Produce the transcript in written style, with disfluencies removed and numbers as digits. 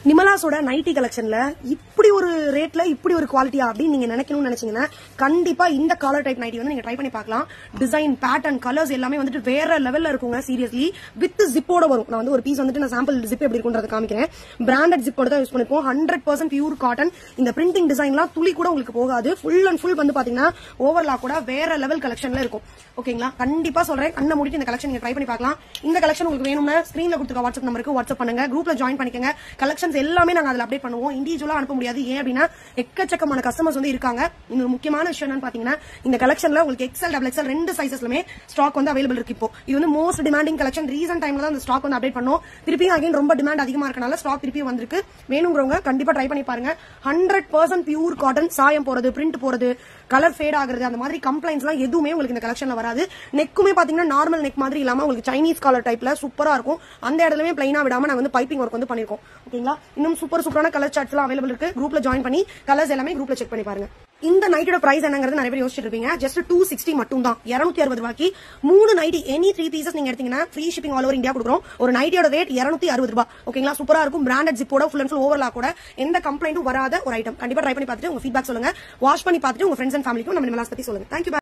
நிமலாஸோட nightie கலெக்ஷன்ல இப்படி ஒரு ரேட்ல இப்படி ஒரு குவாலிட்டியா அப்படின்னு நீங்க நினைக்கணும்னு நினைச்சீங்கன்னா கண்டிப்பா இந்த காலர் டைப் நைட்டி வந்து நீங்க ட்ரை பண்ணி பார்க்கலாம். டிசைன், பேட்டர்ன், கலர்ஸ் எல்லாமே வந்துட்டு வேற லெவல்ல இருக்குங்க. சீரியஸ்லி வித் ஜிப்போட வரும். நான் வந்து ஒரு பீஸ் வந்துட்டு நான் சாம்பிள் ஜிப் எப்படி இருக்குன்றத காமிக்கிறேன். பிராண்டட் ஜிப்போட தான் யூஸ் பண்ணிப்போம். 100% பியூர் காட்டன். இந்த பிரிண்டிங் டிசைன்லாம் துளி கூட உங்களுக்கு போகாது. ஃபுல் அண்ட் ஃபுல் வந்து பாத்தீங்கன்னா ஓவர்லாக் கூட வேற லெவல் கலெக்ஷன்ல இருக்கும். ஓகேங்களா? கண்டிப்பா சொல்றேன், கண்ணை மூடிட்டு இந்த கலெக்ஷன் நீங்க ட்ரை பண்ணி பார்க்கலாம். இந்த கலெக்ஷன் உங்களுக்கு வேணும்னா ஸ்கிரீன்ல கொடுத்துருக்க வாட்ஸ்அப் நம்பருக்கு வாட்ஸ்அப் பண்ணுங்க. குரூப்ல ஜாயின் பண்ணிக்கங்க. கலெக்ஷன்ஸ் எல்லாமே நாங்க அதுல அப்டேட் பண்ணுவோம். இண்டிவிஜுவலா அனுப்ப முடியாது. ஏன் அப்படின்னா எக்கச்சக்கமான கஸ்டமர்ஸ் வந்து இருக்காங்க. இன்னொரு முக்கியமான விஷயம் என்னன்னு பாத்தீங்கன்னா இந்த கலெக்ஷன்ல உங்களுக்கு எக்ஸ்எல், டபுள் எக்ஸ்எல் ரெண்டு சைசஸ்லமே ஸ்டாக் வந்து அவைலபிள் இருக்கு. இப்போ இது வந்து மோஸ்ட் டிமாண்டிங் கலெக்ஷன். ரீசன்ட் டைம்ல தான் இந்த ஸ்டாக் வந்து அப்டேட் பண்ணோம். திருப்பியும் அகைன் ரொம்ப டிமாண்ட் அதிகமா இருக்கனால ஸ்டாக் திருப்பியும் வந்திருக்கு. வேணுங்கிறவங்க கண்டிப்பா ட்ரை பண்ணி பாருங்க. 100% பியூர் காட்டன். சாயம் போறது, பிரிண்ட் போறது, கலர் ஃபேட் ஆகுறது, அந்த மாதிரி கம்ப்ளைண்ட்ஸ் எல்லாம் எதுவுமே உங்களுக்கு இந்த கலெக்ஷன்ல வராது. நெக்குமே பாத்தீங்கன்னா நார்மல் நெக் மாதிரி இல்லாம உங்களுக்கு சைனீஸ் காலர் டைப்ல சூப்பரா இருக்கும். அந்த இடத்துலயே பிளைனா விடாம நாங்க வந்து பைப்பிங் ஒர்க் வந்து பண்ணிருக்கோம். ஓகேங்களா? இன்னும் சூப்பரான கலர் சார்ட்ஸ் எல்லாம் அவைலபிள் இருக்கு. குரூப்ல ஜாயின் பண்ணி கலர்ஸ் எல்லாமே குரூப்ல செக் பண்ணி பாருங்க. இந்த நைட்டோட பிரைஸ் என்னங்கிறது நிறைய பேர் யோசிச்சுட்டு இருப்பீங்க. ஜஸ்ட் 260 மட்டும் தான். 260 ரூபாய்க்கு 3 நைட்டி எனி 3 பீசஸ் நீங்க எடுத்தீங்கன்னா free shipping all over India கொடுக்குறோம். ஒரு நைட்டியோட ரேட் 260 ரூபாய். ஓகேங்களா? சூப்பரா இருக்கும். பிராண்டட் ஜிப்போட ஃபுல் அண்ட் ஃபுல் ஓவர்லாக் கூட எந்த கம்ப்ளைண்ட்டும் வராத ஒரு ஐட்டம். கண்டிப்பா ட்ரை பண்ணி பார்த்துட்டு உங்க ஃபீட்பேக் சொல்லுங்க. வாஷ் பண்ணி பார்த்துட்டு உங்க ஃப்ரெண்ட்ஸ் அண்ட் ஃபேமிலிக்கும் நம்ம நிமலாஸ் பத்தி சொல்லுங்க. தேங்க்யூ.